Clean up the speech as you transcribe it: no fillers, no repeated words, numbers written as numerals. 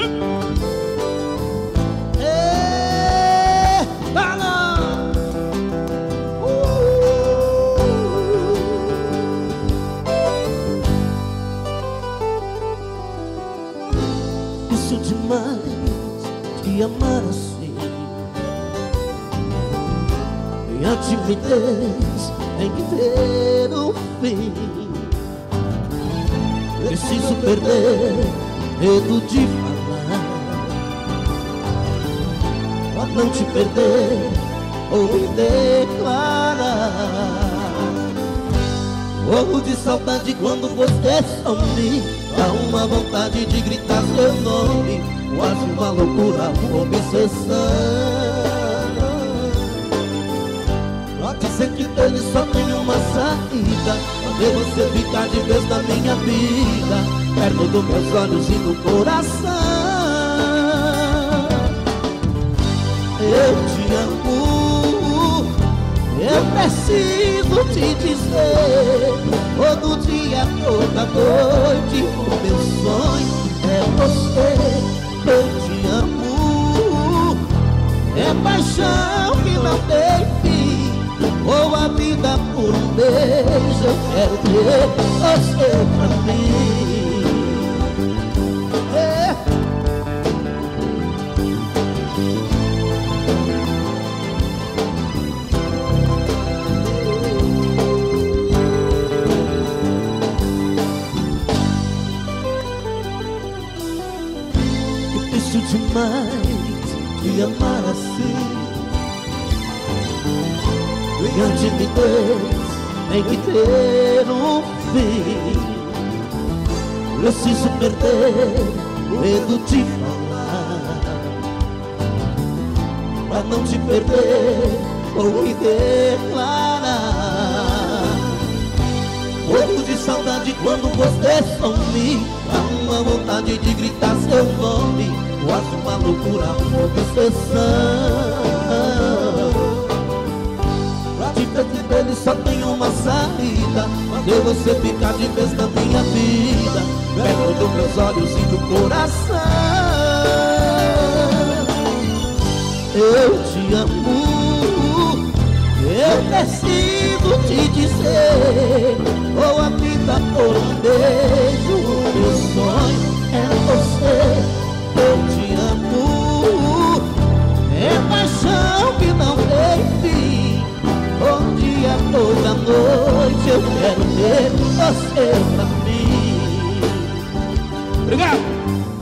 Difícil demais te amar assim. Minha timidez tem que ter um fim. Preciso perder medo de falar, pra não te perder ou me declarar. Morro de saudade quando você some, dá uma vontade de gritar seu nome, quase uma loucura, uma obsessão. Pode ser que ele só tenha uma saída, fazer você ficar de vez na minha vida, perto dos meus olhos e do coração. Eu te amo, eu preciso te dizer, todo dia, toda noite, o meu sonho é você. Eu te amo, é paixão que não tem fim, ou a vida por um beijo. Eu quero ter você pra mim. Difícil demais te amar assim. Minha timidez tem que ter um fim. Preciso perder o medo de falar, pra não te perder ou me declarar. Morro de saudade quando você some, dá uma vontade de gritar seu nome, quase uma loucura, uma obsessão. Ele só tem uma saída, fazer você ficar de vez na minha vida, perto dos meus olhos e do coração. Eu te amo, eu preciso te dizer, ou a vida por um beijo. O meu sonho é você. Eu te amo, é paixão que não tem fim. Bom dia, toda noite, eu quero ter você pra mim. Obrigado!